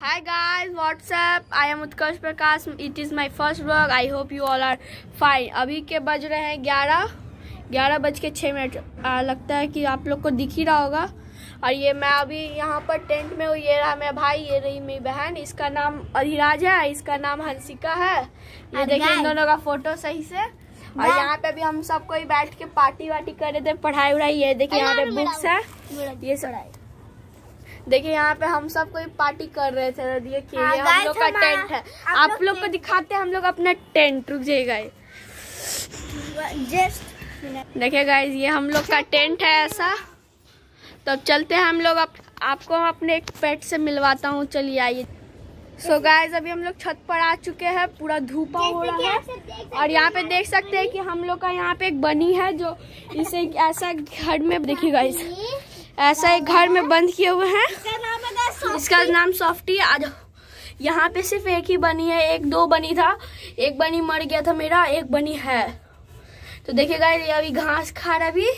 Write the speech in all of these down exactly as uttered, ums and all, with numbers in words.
Hi guys, what's up? I am Utkarsh Prakash. It is my first vlog. I hope you all are fine. अभी के बज रहे हैं ग्यारह ग्यारह बज के छः मिनट. लगता है कि आप लोग को दिख ही रहा होगा. और ये मैं अभी यहाँ पर टेंट में हूँ. ये रहा मेरा भाई, ये रही मेरी बहन. इसका नाम अधिराज है, इसका नाम हंसिका है. ये देखिए इन दोनों का फोटो सही से. और यहाँ पे भी हम सब कोई बैठ के पार्टी वार्टी कर रहे थे, पढ़ाई उढ़ाई. ये देखिए यहाँ पे बुक्स है, ये सब. देखिए यहाँ पे हम सब कोई पार्टी कर रहे थे. देखिए हाँ, ये हम लोग का टेंट है. आप, आप लोग को दिखाते हैं हम लोग अपना टेंट. रुक जाइएगा, देखिए गाइस ये हम लोग का टेंट है ऐसा. तो चलते हैं हम लोग. आप, आपको अपने एक पेट से मिलवाता हूँ. चलिए आइए. सो गाइस अभी हम लोग छत पर आ चुके हैं. पूरा धूपा हो रहा है. और यहाँ पे देख सकते हैं कि हम लोग का यहाँ पे एक बनी है जो इसे ऐसा घर में, देखिए गाइस ऐसा एक घर में बंद किए हुए हैं. इसका नाम सॉफ्टी है. आज यहाँ पे सिर्फ एक ही बनी है. एक दो बनी था, एक बनी मर गया था मेरा, एक बनी है. तो देखिए गाइस ये अभी घास खा रहा. अभी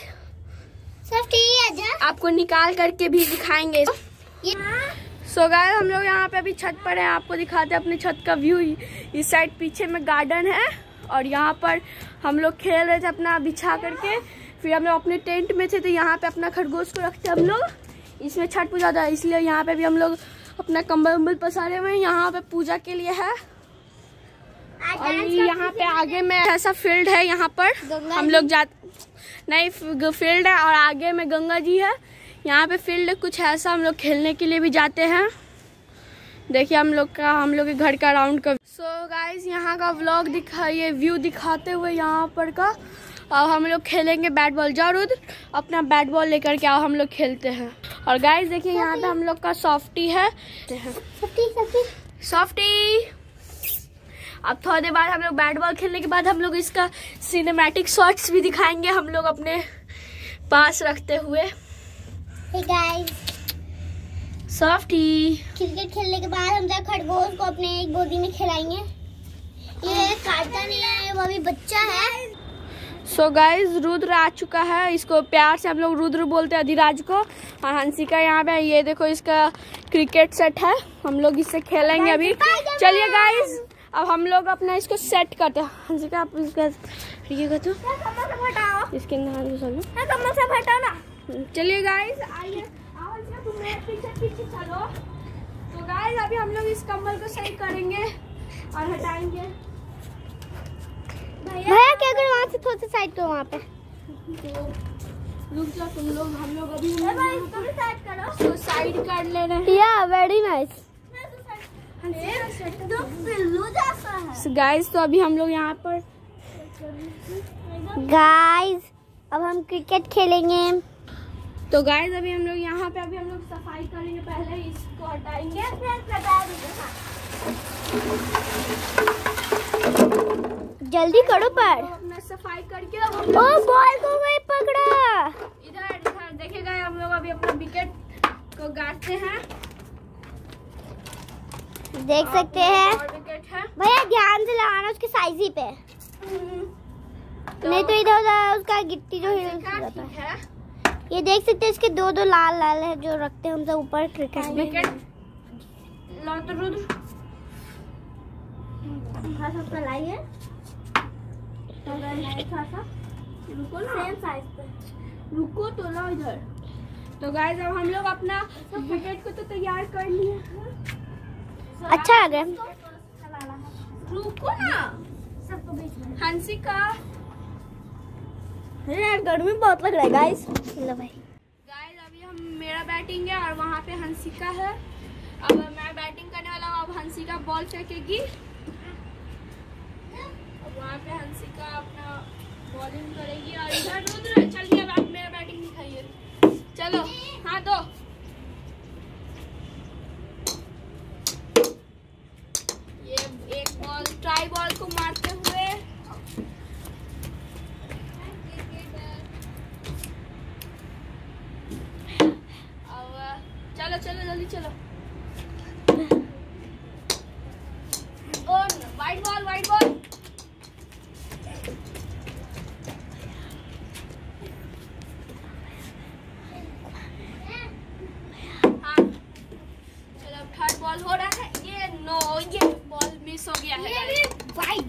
आपको निकाल करके भी दिखाएंगे. सो गाइस हम लोग यहाँ पे अभी छत पर है. आपको दिखाते हैं अपने छत का व्यू. इस साइड पीछे में गार्डन है और यहाँ पर हम लोग खेल रहे थे अपना बिछा करके. फिर हम लोग अपने टेंट में थे तो यहाँ पे अपना खरगोश को रखते हम लोग. इसमें छठ पूजा था इसलिए यहाँ पे भी हम लोग अपना कंबल उम्बल पसारे हुए हैं. यहाँ पे पूजा के लिए है. और यहाँ पे आगे में ऐसा फील्ड है. यहाँ पर हम लोग जाते नहीं, फील्ड है और आगे में गंगा जी है. यहाँ पे फील्ड कुछ ऐसा हम लोग खेलने के लिए भी जाते हैं. देखिए हम लोग का हम लोग के घर का राउंड का. सो गाइस यहाँ का व्लॉग दिखाइए, व्यू दिखाते हुए यहाँ पर का. अब हम लोग खेलेंगे बैट बॉल. जाओ रुद्र अपना बैट बॉल लेकर के आओ, हम लोग खेलते हैं. और गाइस देखिए यहाँ पे हम लोग का सॉफ्टी है. सॉफ्टी अब थोड़ी देर बाद हम लोग बैट बॉल खेलने के बाद हम लोग इसका सिनेमैटिक शॉट्स भी दिखाएंगे हम लोग अपने पास रखते हुए. Hey guys, सॉफ्टी क्रिकेट खेलने के बाद हम जब खरगोश को अपने एक गोदी में खिलाएंगे. ये काटता नहीं है, वो अभी बच्चा है. सो so गाइज रुद्र आ चुका है. इसको प्यार से हम लोग रुद्र बोलते हैं, अधिराज को. और हंसिका यहाँ पे. ये देखो इसका क्रिकेट सेट है, हम लोग इससे खेलेंगे अभी. चलिए गाइज अब हम लोग अपना इसको सेट करते हैं. हंसिका आप इसका ये तो इसके ना. चलिए गाइज आइए, तुम मेरे पीछे पीछे चलो. तो गाइज अभी हम लोग इस कम्बल को सही करेंगे और हटाएंगे. भैया क्या करो, वहाँ से थोड़ा सा साइड करो. वहाँ पे तो रुक जाओ तुम लोग. हम लोग अभी साइड करो. तो साइड कर ले रहे हैं. या वेरी नाइस. गाइस तो अभी हम लोग यहाँ पर गाइस अब हम क्रिकेट खेलेंगे. तो गाइस अभी हम लोग यहाँ पे अभी हम लोग सफाई करेंगे. पहले इसको हटाएंगे. जल्दी करो पर अपना सफाई करके. ओ बॉल को वही पकड़ा. इधर इधर देखिएगा. हम लोग अभी अपना विकेट को गाड़ते हैं. देख सकते हैं विकेट है. भैया ध्यान से लगाना उसके साइज ही पे. तो नहीं तो इधर उधर उसका गिट्टी जो है. ये देख सकते हैं इसके दो दो लाल लाल है जो रखते हैं हम सब ऊपर क्रिकेट में. विकेट लो तो रुद्र थोड़ा लाइए. रुको ना, सेम साइज पे रुको तो लो इधर. तो गाइस अब हम लोग अपना विकेट को तो तैयार कर लिए. अच्छा आ गया. रुको ना सबको बीच में. हंसिका यार गर्मी बहुत लग रहा है गाइस. लो भाई. गाइस अभी हम मेरा बैटिंग है और वहाँ पे हंसिका है. अब मैं बैटिंग करने वाला हूँ. अब हंसिका बॉल फेंकेगी. वहाँ पे हंसिका अपना बॉलिंग करेगी. और इधर रुद्र चलिए अब आप मेरा बैटिंग दिखाइए. चलो हाँ दो. ये एक बॉल ट्राई बॉल को मारते हुए. अब चलो चलो जल्दी चलो. White ball white ball. Ball हो रहा है. नो ये बॉल मिस हो गया है। ये वाइट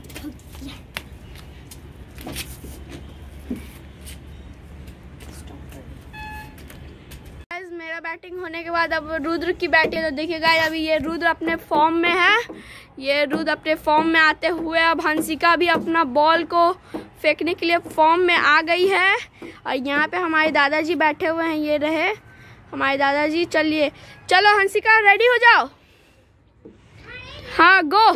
मेरा बैटिंग होने के बाद अब रुद्र की बैटिंग है। तो देखिए गाइस अभी ये रुद्र अपने फॉर्म में है। ये रुद्र अपने फॉर्म में आते हुए अब हंसिका भी अपना बॉल को फेंकने के लिए फॉर्म में आ गई है। और यहाँ पे हमारे दादाजी बैठे हुए हैं, ये रहे हमारे दादाजी। चलिए चलो हंसिका रेडी हो जाओ। हाँ गो।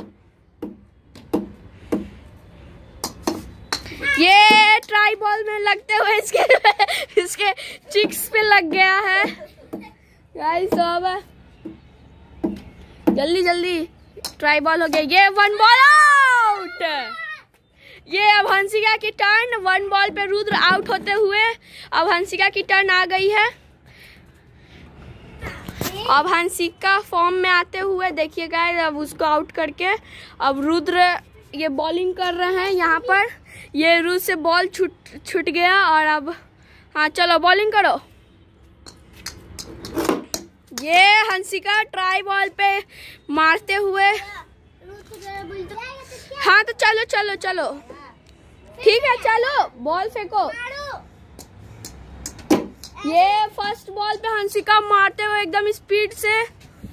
ये ट्राई बॉल में लगते हुए इसके इसके चिक्स पे लग गया है गाइस। अब जल्दी जल्दी ट्राई बॉल हो गया। ये वन बॉल आउट। ये अब हंसिका की टर्न। वन बॉल पे रुद्र आउट होते हुए अब हंसिका की टर्न आ गई है। अब हंसिका फॉर्म में आते हुए देखिए गाइस अब उसको आउट करके अब रुद्र ये बॉलिंग कर रहे हैं यहाँ पर। ये रुद्र से बॉल छूट छूट गया और अब हाँ चलो बॉलिंग करो। ये हंसिका ट्राई बॉल पे मारते हुए। हाँ तो चलो चलो चलो ठीक है चलो बॉल फेंको। ये फर्स्ट बॉल पे हंसिका मारते हुए एकदम स्पीड से।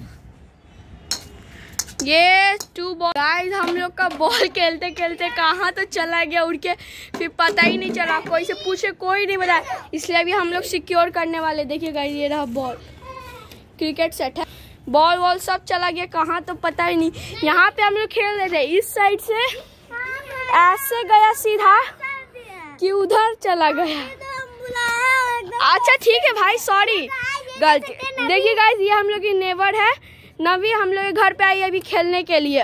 ये टू बॉल। गाइस हम लोग का बॉल खेलते खेलते कहाँ तो चला गया उड़ के, फिर पता ही नहीं चला। कोई से पूछे कोई नहीं बताया, इसलिए अभी हम लोग सिक्योर करने वाले। देखिए गाइस ये रहा बॉल, क्रिकेट सेट है। बॉल वॉल सब चला गया कहाँ तो पता ही नहीं। यहाँ पे हम लोग खेल रहे थे, इस साइड से ऐसे गया सीधा कि उधर चला गया। अच्छा ठीक है भाई सॉरी गलती। देखिए गाइस ये हम लोग की नेबर है नवी, हम लोग घर पे आई अभी खेलने के लिए।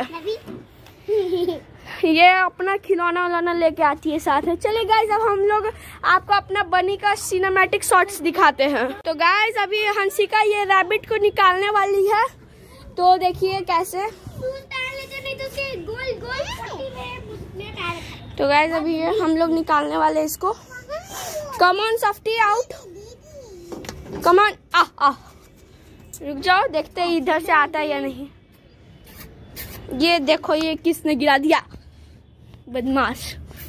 ये अपना खिलौना उलौना लेके आती है साथ में। चलिए गाइस अब हम लोग आपको अपना बनी का सिनेमैटिक शॉट्स दिखाते हैं। तो गाइस अभी हंसिका ये रैबिट को निकालने वाली है, तो देखिए कैसे। तो गाइस अभी ये हम लोग निकालने वाले इसको। कम ऑन सफ्टी आउट, कम ऑन। आ आ रुक जाओ देखते हैं इधर से आता है या नहीं। ये देखो ये किसने गिरा दिया, बदमाश।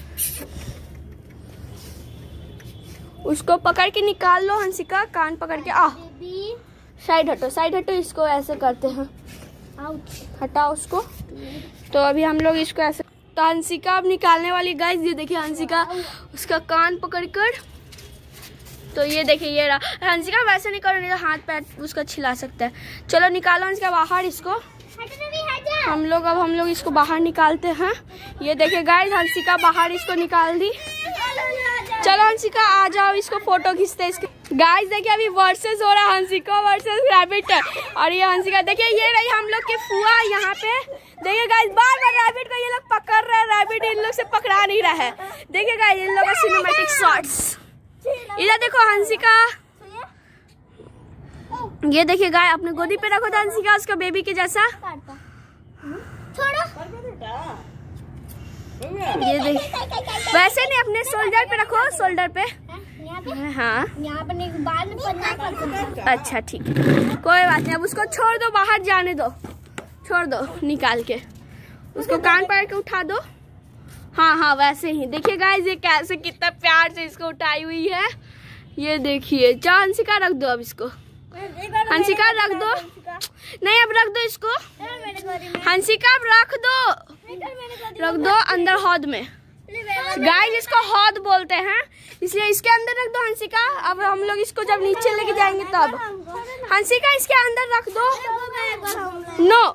उसको पकड़ के निकाल लो हंसिका, कान पकड़ के। आ साइड हटो साइड हटो, इसको ऐसे करते हैं। हटाओ उसको। तो अभी हम लोग इसको ऐसे। तो हंसिका अब निकालने वाली गाइस। ये देखिए हंसिका उसका कान पकड़कर। तो ये देखिए ये रहा। हंसिका वैसे नहीं करो नहीं तो हाथ पैर उसका छिला सकता है। चलो निकालो हंसिका बाहर इसको। हम लोग अब हम लोग इसको बाहर निकालते हैं। ये देखिए गाइस हंसिका बाहर इसको निकाल दी। चलो हंसिका आ जाओ, इसको फोटो खींचते इसके। गाइस देखिए अभी वर्सेस हो रहा है, हंसिका वर्सेस रैबिट। और ये हंसिका देखिए ये रही हम लोग की फुआ यहाँ पे। देखिए गाइस बार बार रैबिट को ये लोग पकड़ रहे हैं, रैबिट इन लोग से पकड़ा नहीं रहा है। देखिए गाइस इन लोग का सिनेमैटिक शॉट्स। इधर देखो हंसिका, ये देखिए गाय अपने गोदी पे रखो था हंसिका, उसका बेबी के जैसा। ये देख वैसे नहीं, अपने शोल्डर पे रखो, शोल्डर पे। हाँ यहाँ पर बाल में पन्ना। अच्छा ठीक है कोई बात नहीं। अब उसको छोड़ दो, बाहर जाने दो, छोड़ दो निकाल के। उसको कान पकड़ के उठा दो। हाँ हाँ वैसे ही। देखिए गाइस ये कैसे कितना प्यार से इसको उठाई हुई है। ये देखिए। चलो हंसिका रख दो अब इसको। हंसिका रख दो। नहीं अब रख दो इसको। हंसिका अब रख दो, रख दो अंदर हौद में। गाइस इसको हौद बोलते हैं, इसलिए इसके अंदर रख दो हंसिका। अब हम लोग इसको जब नीचे लेके जाएंगे तब। हंसिका इसके अंदर रख दो। नो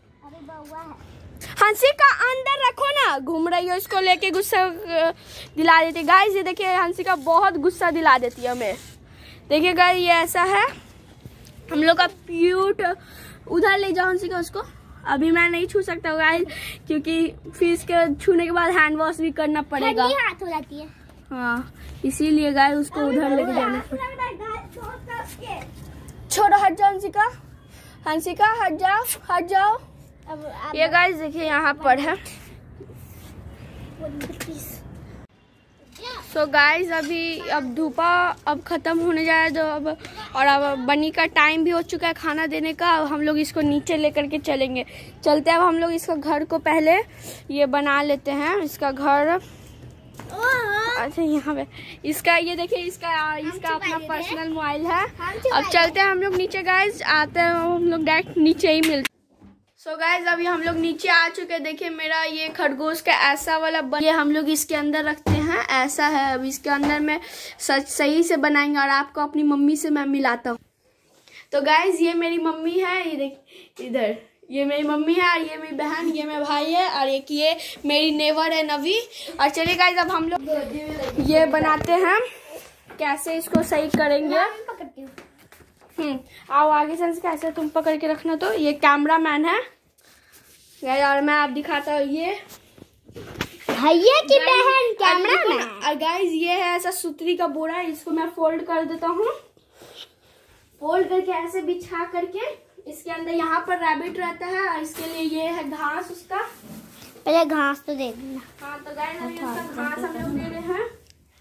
हंसिका अंदर रखो ना, घूम रही हो इसको लेके, गुस्सा दिला देती है। गाइस ये देखिए हंसिका बहुत गुस्सा दिला देती है हमें। देखिए गाइस ये ऐसा है हम लोग का क्यूट। उधर ले जाओ हंसिका उसको। अभी मैं नहीं छू सकता गाइस क्योंकि फिर इसके छूने के बाद हैंड वॉश भी करना पड़ेगा। हाथ हो जाती है। हाँ इसीलिए गाइस उसको उधर लेके जाना पड़ेगा। छोड़ो हट जाओ हंसिका, हंसिका हट जाओ हट जाओ। अब, अब ये गाइस देखिए यहाँ पर है। सो गाइज अभी अब धूपा अब ख़त्म होने जा रहा है जो अब, और अब बनी का टाइम भी हो चुका है खाना देने का। अब हम लोग इसको नीचे लेकर के चलेंगे। चलते हैं अब हम लोग इसका घर को पहले ये बना लेते हैं, इसका घर। अच्छा यहाँ पे इसका ये देखिए, इसका इसका अपना पर्सनल मोबाइल है। अब चलते हैं हम लोग नीचे गाइज, आते हैं हम लोग डायरेक्ट नीचे ही मिलते। सो so गाइज अभी हम लोग नीचे आ चुके हैं। देखिए मेरा ये खरगोश का ऐसा वाला बन, ये हम लोग इसके अंदर रखते हैं, ऐसा है। अब इसके अंदर में सच सही से बनाएंगे और आपको अपनी मम्मी से मैं मिलाता हूँ। तो गाइज ये मेरी मम्मी है, ये देख इधर, ये मेरी मम्मी है, और ये मेरी बहन, ये मेरा भाई है, और एक ये मेरी नेवर है नवी। और चलिए गाइज अब हम लोग ये बनाते हैं, कैसे इसको सही करेंगे। हम्म आओ आगे से कैसे तुम पकड़ के रखना। तो ये कैमरा मैन है और मैं आप दिखाता हूँ, ये भैया की बहन कैमरा मैन। और गाइज ये है ऐसा सूतरी का बोरा है, इसको मैं फोल्ड कर देता हूँ। फोल्ड करके ऐसे बिछा करके इसके अंदर यहाँ पर रैबिट रहता है, और इसके लिए ये है घास उसका। पहले घास तो दे देना। हाँ तो गाइस अभी उसका घास हम लोग दे रहे हैं।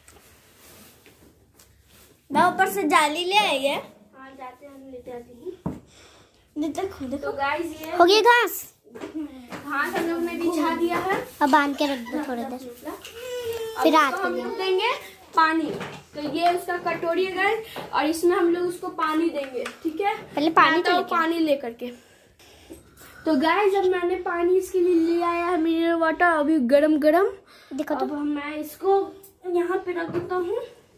मैं ऊपर से जाली ले आई है। हाँ जाते हैं, हम लेते आते हैं। देखो देखो तो गाइस ये हो गई घास। घास हम लोग ने बिछा दिया है। अब बांध के रख दो थोड़ी देर, फिर रात को देंगे पानी। तो ये उसका कटोरी है गाइस, और इसमें हम लोग उसको पानी देंगे, ठीक है। पहले पानी तो पानी लेकर के। तो गाइस जब मैंने पानी इसके लिए ले आया है मिनरल वाटर, अभी गरम गरम। देखो तो अब मैं इसको यहाँ पे रख देता हूँ,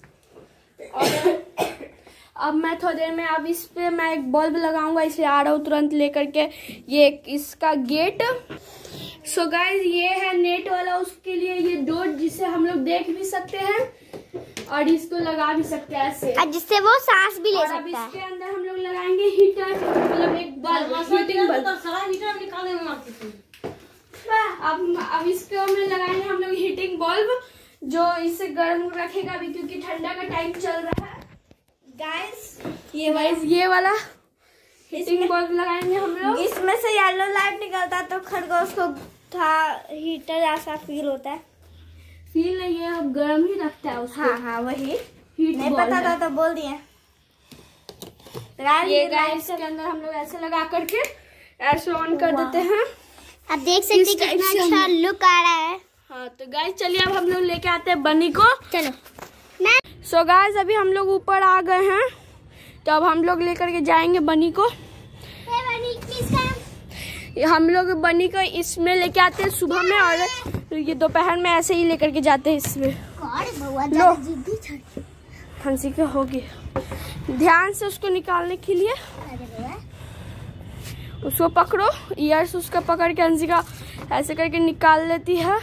और अब मैं थोड़ी देर में अब इस पे मैं एक बल्ब लगाऊंगा, इसलिए आ रहा हूँ तुरंत लेकर के। ये इसका गेट। सो गाइस ये है नेट वाला, उसके लिए ये डोर जिससे हम लोग देख भी सकते हैं और इसको लगा भी सकते हैं ऐसे, जिससे वो सांस भी ले और सकता अब है। इसके अंदर हम लोग लगाएंगे हीटर, मतलब एक बल्ब, हीटिंग बल्ब। अब अब इसको में लगाएंगे हम लोग हीटिंग बल्ब, जो इसे गर्म रखेगा अभी, क्योंकि ठंडा का टाइम चल रहा है गाइस। ये गाइस ये वाला हीटिंग बल्ब लगाएंगे हम लोग। इसमें से येलो लाइट निकलता है तो खरगोश को था हीटर जैसा फील होता है। फील नहीं है, अब गर्म ही रखता है उसको। हाँ हाँ वही हीट नहीं पता था तो बोल दिए। ये गाइस के अंदर हम लोग ऐसे लगा करके ऐसे ऑन कर देते हैं। आप देख सकते हैं कितना अच्छा लुक आ रहा है। हाँ तो गाइस चलिए अब हम लोग लेके आते हैं बनी को। चलो। सो so गाइस अभी हम लोग ऊपर आ गए हैं, तो अब हम लोग लेकर के जाएंगे बनी को। हम लोग बनी को इसमें लेके आते हैं सुबह में, और ये दोपहर में ऐसे ही लेकर के जाते हैं इसमें। लो हंसी का होगी, ध्यान से उसको निकालने के लिए उसको पकड़ो, ईयर्स उसका पकड़ के हंसी का ऐसे करके निकाल लेती है।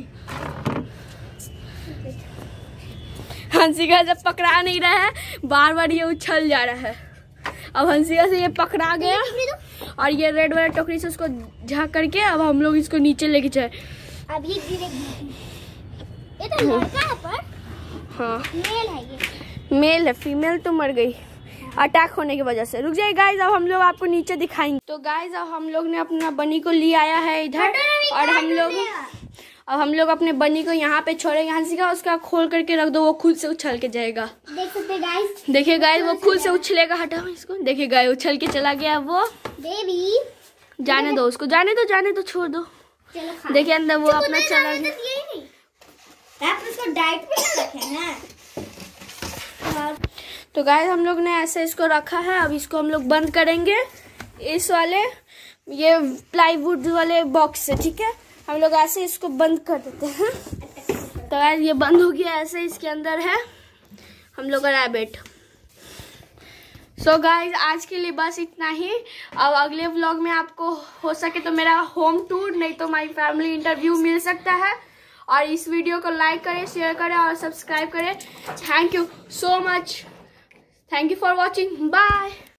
हंसिका जब पकड़ा नहीं रहा है, बार बार ये उछल जा रहा है। अब हंसिका से ये पकड़ा गया, और ये रेड वाला टोकरी से उसको झाँक करके अब हम लोग इसको नीचे लेके जाए। अब ये गिरेगी। ये तो लड़का है पर हाँ मेल है, ये मेल है, फीमेल तो मर गई अटैक होने की वजह से। रुक जाइए गाइज, अब हम लोग आपको नीचे दिखाएंगे। तो गाइज अब हम लोग ने अपना बनी को ले आया है इधर, और हम लोग अब हम लोग अपने बनी को यहाँ पे छोड़ेंगे। हंसिका उसका खोल करके रख दो, वो खुद से उछल के जाएगा। देख सकते गाइस, देखिए गाइस वो खुद से उछलेगा। हटाओ इसको, देखिए गाइस उछल के चला गया वो। बेबी जाने दो उसको, जाने दो जाने दो छोड़ दो। देखिए अंदर वो अपना चला गया। इसको डाइट पे रखे हैं। तो गाइस हम लोग ने ऐसे इसको रखा है। अब इसको हम लोग बंद करेंगे इस वाले ये प्लाईवुड वाले बॉक्स से, ठीक है। हम लोग ऐसे इसको बंद कर देते हैं। तो गाइस ये बंद हो गया, ऐसे इसके अंदर है हम लोग का रैबिट। सो so गाइज आज के लिए बस इतना ही। अब अगले व्लॉग में आपको हो सके तो मेरा होम टूर, नहीं तो माई फैमिली इंटरव्यू मिल सकता है। और इस वीडियो को लाइक करें, शेयर करें और सब्सक्राइब करें। Thank you so much, thank you for watching, bye.